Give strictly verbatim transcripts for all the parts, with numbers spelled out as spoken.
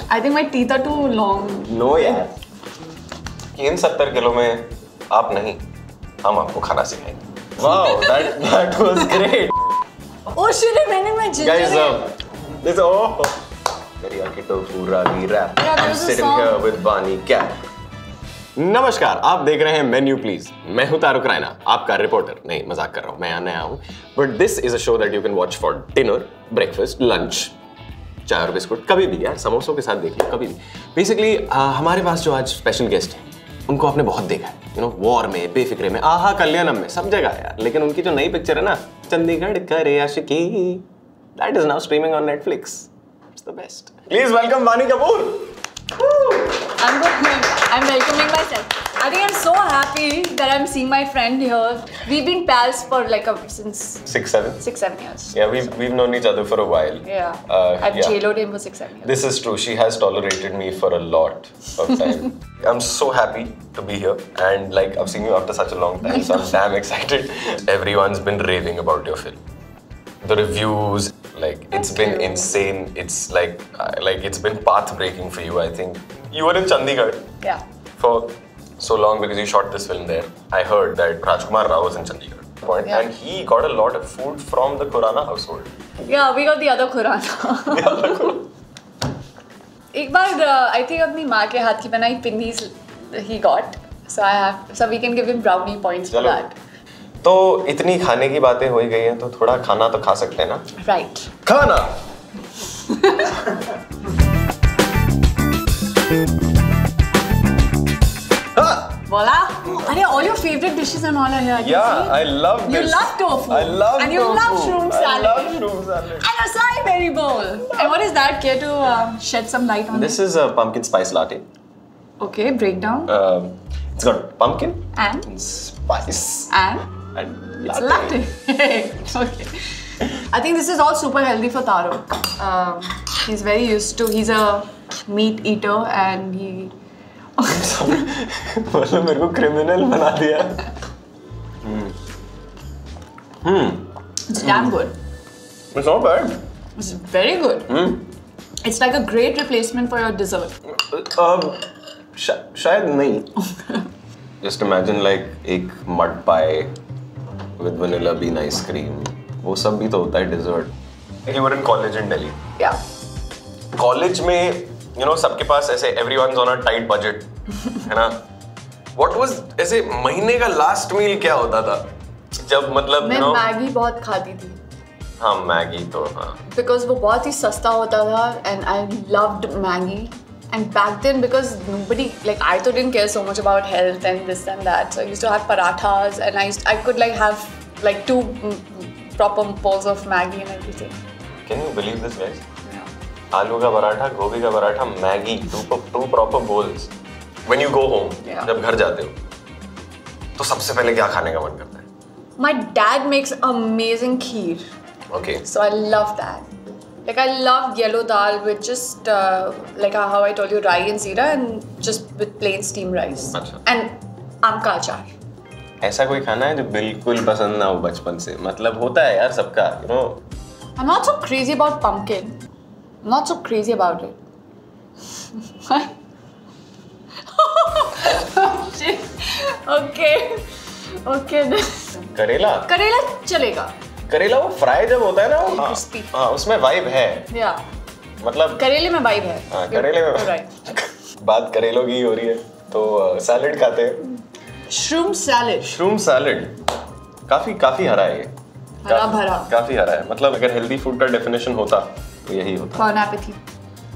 I think my teeth are too long. No यार. इन सत्तर kilo में आप नहीं, हम आपको खाना सिखाएंगे. Wow, that that was great. Oh shit! मैंने मैं जिंदा Guys, um, this oh. मेरी आंखें तो पूरा गिरा. I'm sitting here with Bani Cap. नमस्कार, आप देख रहे हैं मेन्यू प्लीज. मैं हूं तारुक रैना, आपका रिपोर्टर. नहीं, मजाक कर रहा हूं, मैं नया हूं. But this is a show that you can watch for dinner, breakfast, lunch, चाय और बिस्कुट, कभी भी यार, समोसों के साथ देख लो, कभी भी. बेसिकली हमारे पास जो आज स्पेशल गेस्ट हैं, उनको आपने बहुत देखा है, यू नो, वॉर में, बेफिक्रे में, आहा कल्याणम में, सब जगह यार. लेकिन उनकी जो नई पिक्चर है ना, Chandigarh Kare Aashiqui, that is now streaming on Netflix. It's the best. Please welcome Vaani Kapoor. I'm good. I'm welcoming myself. I think I'm so happy that I'm seeing my friend here. We've been pals for like a, since Six, seven? Six, seven years. Yeah, we've, we've known each other for a while. Yeah. Uh, I've yeah. jailed him for six, seven years. This is true. She has tolerated me for a lot of time. I'm so happy to be here. And like, I've seen you after such a long time, so I'm damn excited. Everyone's been raving about your film. The reviews, like, it's Thank been you. insane. It's like, uh, like it's been path-breaking for you, I think. You were in Chandigarh Yeah. for so long because you shot this film there. I heard that Rajkumar Rao was in Chandigarh. Point. Yeah. And he got a lot of food from the Khurana household. Yeah, we got the other Khurana. एक बार uh, I think अपनी माँ के हाथ की बनाई पिन्नीस he got. So I have, so we can give him brownie points for चलो. that. तो इतनी खाने की बातें हो ही गई हैं, तो थोड़ा खाना तो खा सकते हैं ना? Right. खाना. Voila! Are all your favorite dishes and all are here? I can Yeah, see. I love You this. love tofu. I love And you tofu. love shroom salad. I love shroom salad. And acai berry bowl. And what is that? Care to uh, shed some light on This it? is a pumpkin spice latte. Okay, breakdown. Um, it's got pumpkin And? and spice And? and It's latte. a latte. Okay. I think this is all super healthy for Taruk. Um, he's very used to, he's a meat eater and he... मतलब मेरे को criminal बना दिया. Hmm. Hmm. It's damn good. It's not bad. It's very good. Hmm. It's like a great replacement for your dessert. Um, श- शायद नहीं. Just imagine like एक mud pie with vanilla bean ice cream. वो सब भी तो होता है dessert. You were in college in Delhi. Yeah. College में you know सबके पास ऐसे everyone's on a tight budget है ना. What was ऐसे महीने का last meal क्या होता था जब मतलब मैं you know मैगी बहुत खाती थी. हाँ मैगी तो हाँ. Because वो बहुत ही सस्ता होता था and I loved Maggi. And back then, because nobody, like I too didn't care so much about health and this and that, so I used to have parathas and I used, I could like have like two mm, proper bowls of Maggi and everything. Can you believe this guys? Yeah. आलू का पराठा, गोभी का paratha, Maggi, two two proper bowls. When you go home, Yeah. जब घर जाते हो, तो सबसे पहले क्या खाने का मन करता है? My dad makes amazing kheer, Okay. so I love that. Like I love yellow dal with just uh, like how I told you, rye and zira and just with plain steamed rice. अच्छा. And आम का अचार. ऐसा कोई खाना है जो बिल्कुल पसंद ना हो बचपन से? मतलब होता है यार सबका, you know. I'm not so crazy about pumpkin. I'm not so crazy about it. Oh, shit. Okay. Okay. करेला? करेला चलेगा. करेला वो फ्राई जब होता है ना वो हाँ, Crispy. हाँ उसमें वाइब है. Yeah. मतलब करेले में वाइब है. हाँ करेले में Right. बात करेलों की हो रही है तो सैलेड खाते हैं. Shroom salad. शरूम सैलेड काफी काफी हरा है ये. हरा काफी- भरा. काफी हरा है. मतलब अगर हेल्दी फूड का डेफिनेशन होता तो यही होता. Bon appetit.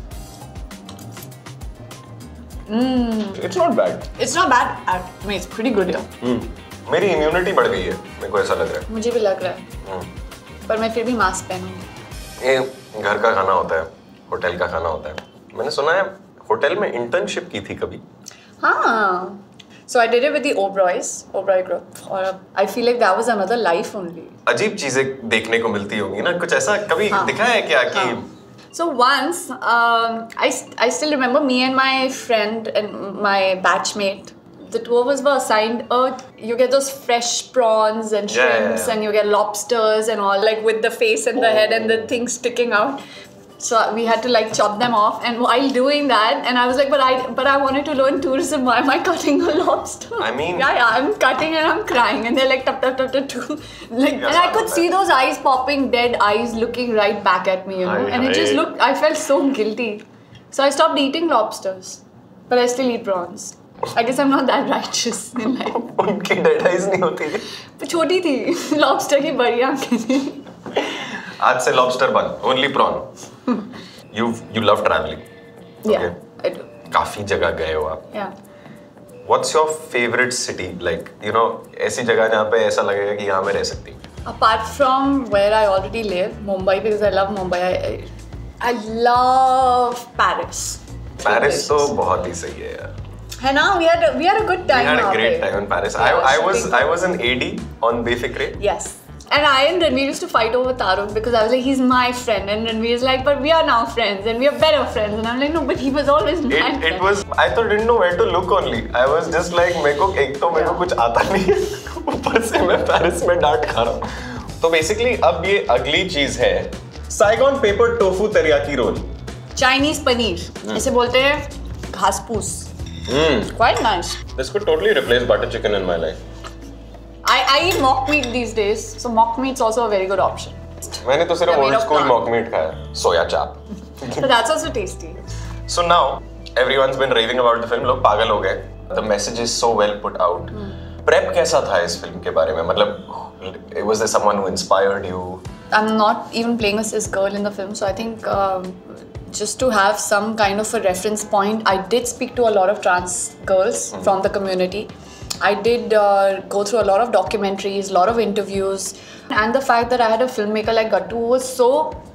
It's not bad. It's not bad. I mean, it's pretty good here. मेरी इम्यूनिटी बढ़ गई है, मेरे को ऐसा लग रहा मुझे भी लग रहा है. है. पर मैं फिर भी मास्क पहनूंगी. ये घर का खाना होता है, होटल का खाना होता है. मैंने सुना है होटल में इंटर्नशिप की थी कभी. हाँ. So I did it with the Oberoi's, Oberoi group. और I feel like that was another life only. अजीब चीजें देखने को मिलती होंगी ना, कुछ ऐसा कभी हाँ. दिखा है क्या कि हाँ. So once, um, I, I still remember me and my friend and my batchmate, the two of us were assigned, oh, you get those fresh prawns and Yeah, yeah, shrimps yeah. and you get lobsters and all, like with the face and the Oh. head and the thing sticking out. So we had to like chop them off, and while doing that, and I was like, but I but I wanted to learn tourism. Why am I cutting a lobster? I mean, yeah, yeah, I'm cutting and I'm crying, and they're like tap tap tap tap tap. Like, and I could see those eyes popping, dead eyes looking right back at me, you know, Aye, and it aye. just looked. I felt so guilty, so I stopped eating lobsters, but I still eat prawns. I guess I'm not that righteous in life. उनकी dead eyes नहीं होती थी. छोटी थी, lobster की बड़ी आंखें थी. आज से lobster बंद, only prawn. You you love traveling. Yeah, Okay. I do. काफी जगह गए हो आप. Yeah. What's your favorite city? Like you know ऐसी जगह जहाँ पे ऐसा लगेगा कि यहाँ मैं रह सकती हूँ. Apart from where I already live, Mumbai, because I love Mumbai. I, I, I love Paris. Paris तो बहुत ही सही है यार. है ना? We had a, we had a good time. We had a वहाँ great पे. time in Paris. Yeah, I I was shooting. I was an A D on Befikre. Yes. And I and Ranveer used to fight over Tarun because I was like, he's my friend, and Ranveer's like, but we are now friends and we are better friends, and I'm like, no, but he was always my It friend. it was I thought didn't know where to look only. I was just like मेरे को एक तो मेरे को कुछ आता नहीं है, ऊपर से मैं पेरिस में डांट खा रहा हूँ. तो बेसिकली अब ये अगली चीज है Saigon pepper tofu teriyaki roll. Chinese paneer. इसे बोलते हैं घासपूस. Quite nice. This could totally replace butter chicken in my life. I I eat mock meat these days, so mock meat's also a very good option. मैंने तो सिर्फ They're made old of school plant. mock meat खाया, soya chap. So that's also tasty. So now everyone's been raving about the film. लोग पागल हो गए. The message is so well put out. Prep कैसा था इस फिल्म के बारे में? मतलब was there someone who inspired you? I'm not even playing a cis girl in the film, so I think um, just to have some kind of a reference point, I did speak to a lot of trans girls from the community. I did uh, go through a lot of documentaries, a lot of interviews, and the fact that I had a filmmaker like Gattu who was so,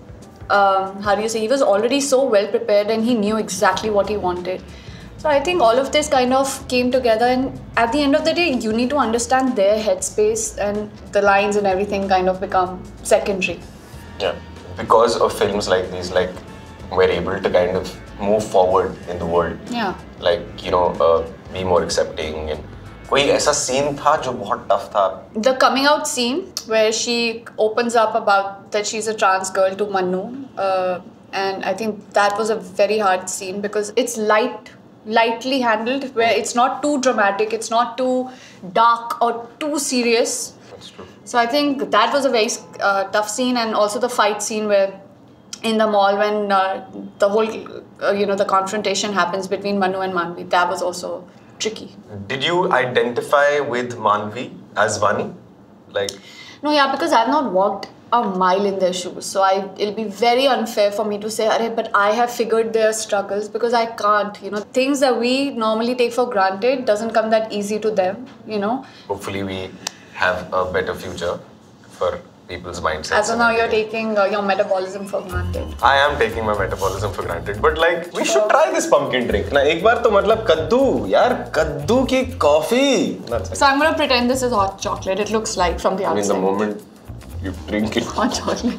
um, how do you say, he was already so well prepared and he knew exactly what he wanted. So I think all of this kind of came together, and at the end of the day, you need to understand their headspace, and the lines and everything kind of become secondary. Yeah. Because of films like these, like we're able to kind of move forward in the world. Yeah. Like you know, uh, be more accepting. And कोई ऐसा scene था जो बहुत tough था. The coming out scene where she opens up about that she's a trans girl to Manu, uh, and I think that was a very hard scene because it's light, lightly handled, where it's not too dramatic, it's not too dark or too serious. That's true. So I think that was a very uh, tough scene, and also the fight scene where in the mall when uh, the whole uh, you know the confrontation happens between Manu and Manvi. That was also tricky. Did you identify with Manvi as Vani? Like No, yeah, because I've not walked a mile in their shoes, so I it'll be very unfair for me to say, "Arey, but I have figured their struggles," because I can't. You know, things that we normally take for granted doesn't come that easy to them. You know. hopefully we have a better future for people's mindsets. As of and now, you're everything. taking uh, your metabolism for granted. I am taking my metabolism for granted, but like we should try this pumpkin drink. ना एक बार तो मतलब कद्दू यार कद्दू की coffee. That's it. So I'm gonna pretend this is hot chocolate. It looks like from the I mean, outside. the moment you drink it. Hot chocolate.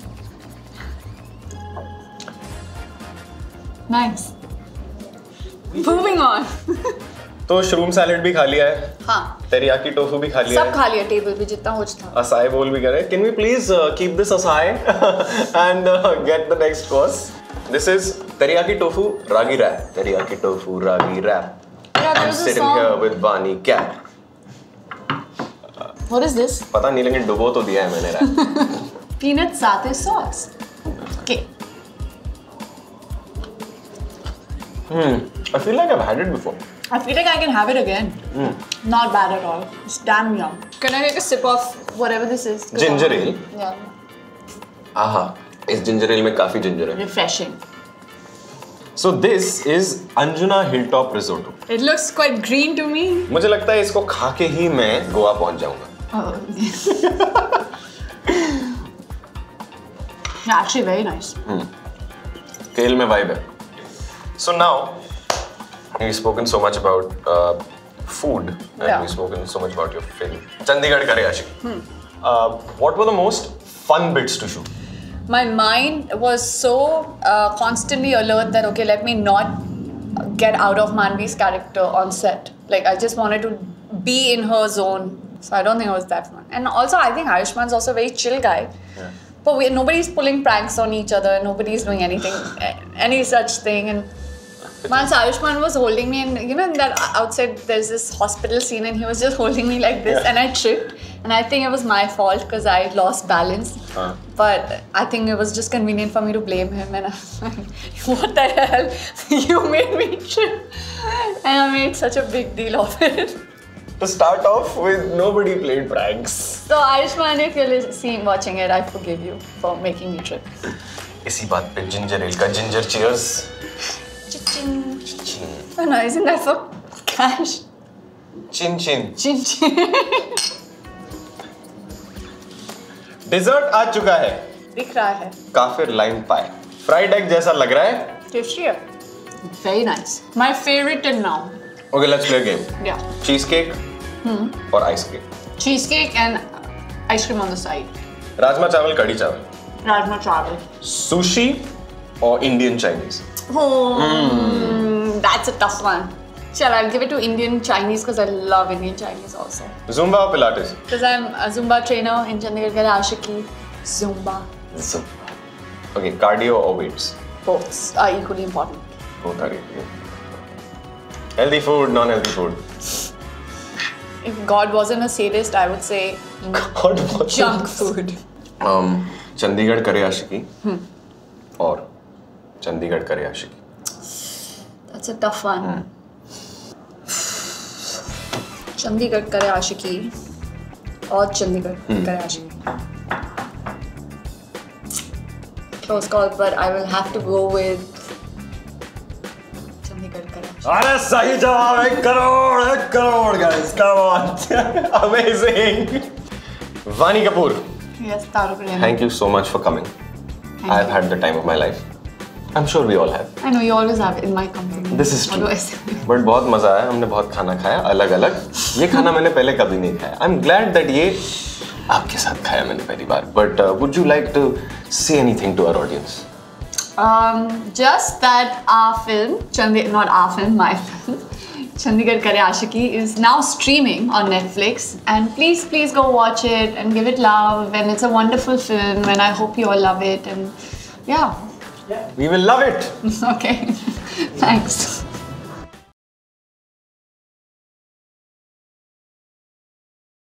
Nice. Moving on. तो शरूम salad भी खा लिया है. हाँ. तेरियाकी टोफू भी खा लिया सब है. खा लिया टेबल पे जितना कुछ था. Acai bowl भी करे. Can we please uh, keep this acai and uh, get the next course? This is teriyaki tofu ragi wrap. Teriyaki tofu ragi wrap. Yeah, there I'm was a sitting song. here with Bani Cap. What is this? पता नहीं लेकिन डुबो तो दिया है मैंने wrap. Peanut satay sauce. Okay. Hmm. I feel like I've had it before. I feel like I can have it again. Mm. Not bad at all. It's damn yum. Can I take a sip of whatever this is? Ginger ale. Yeah. आहा, इस ginger ale में काफी ginger है. Refreshing. So this is Anjuna Hilltop Risotto. It looks quite green to me. मुझे लगता है इसको खा के ही मैं गोवा पहुंच जाऊंगा. Oh. Yeah, actually very nice. केल में vibe है. So now, we've spoken so much about uh, food, and Yeah. we've spoken so much about your film. Chandigarh Ka Reashi. Hmm. Uh, what were the most fun bits to shoot? My mind was so uh, constantly alert that okay, let me not get out of Manvi's character on set. Like I just wanted to be in her zone. So I don't think it was that fun. And also I think Ayushman's also a very chill guy. Yeah. but we, nobody's pulling pranks on each other. Nobody's doing anything, any such thing. And once Ayushmann was holding me, and you know, in that outside there's this hospital scene, and he was just holding me like this, yeah. and I tripped. And I think it was my fault because I lost balance. Huh. But I think it was just convenient for me to blame him. And I was like, what the hell? You made me trip. And I made such a big deal of it. To start off with, nobody played pranks. So Ayushmann, if you're seeing, watching it, I forgive you for making me trip. इसी बात पे ginger ale का ginger cheers. Chin chin. Oh no, isn't that for cash? Chin chin. Chin chin. Dessert आ चुका है, दिख रहा है, काफिर लाइम पाए, फ्राइड एग जैसा लग रहा है, टेस्टी है, very nice, my favorite till now. Okay, let's play a game. Yeah. Cheesecake hmm. or ice cream? Cheesecake and ice cream on the side. Rajma चावल, कढ़ी चावल. राजमा चावल. Sushi or Indian Chinese? Oh, mm. That's a tough one. Sure, I'll give it to Indian Chinese because I love Indian Chinese also. Zumba or Pilates? Because I'm a Zumba trainer in Chandigarh Kare Ashiki. Zumba. Zumba. Okay, cardio or weights? Both are equally important. Both are equally. Healthy food, non-healthy food. If God wasn't a sadist, I would say God wasn't junk food. Um, Chandigarh Kare Ashiki hmm. or Chandigarh Kare Ashiki? That's a tough one. Hmm. Chandigarh Kare Ashiki or Chandigarh hmm. Kare Ashiki. Close call, but I will have to go with Chandigarh Kare Ashiki. अरे सही जवाब, एक करोड़, एक crore guys, come on, amazing. Vani Kapoor. Yes, Taruk Raina. Thank you so much for coming. Thank I've you. had the time of my life. I'm sure we all have. I know you always have in my company. This is true. But बहुत मजा आया, हमने बहुत खाना खाया, अलग अलग. ये खाना मैंने पहले कभी नहीं खाया. I'm glad that ये आपके साथ खाया मैंने पहली बार. But uh, would you like to say anything to our audience? Um, just that our film, Chandi, not our film, my film, Chandigarh Kare Ashiki is now streaming on Netflix. And please, please go watch it and give it love. And it's a wonderful film, and I hope you all love it. And yeah. Yeah. We will love it. Okay. Thanks.